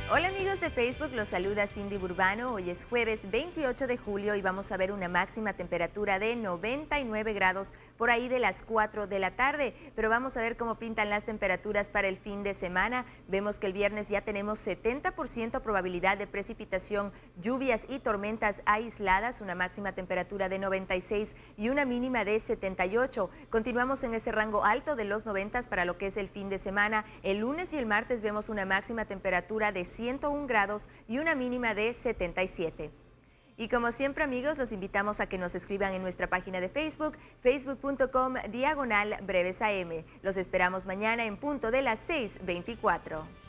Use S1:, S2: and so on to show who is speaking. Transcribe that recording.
S1: Hola amigos de Facebook, los saluda Cindy Burbano. Hoy es jueves 28 de julio y vamos a ver una máxima temperatura de 99 grados por ahí de las 4 de la tarde. Pero vamos a ver cómo pintan las temperaturas para el fin de semana. Vemos que el viernes ya tenemos 70% probabilidad de precipitación, lluvias y tormentas aisladas, una máxima temperatura de 96 y una mínima de 78. Continuamos en ese rango alto de los 90 para lo que es el fin de semana. El lunes y el martes vemos una máxima temperatura de 101 grados y una mínima de 77. Y como siempre amigos, los invitamos a que nos escriban en nuestra página de Facebook, facebook.com/breves AM. Los esperamos mañana en punto de las 6:24.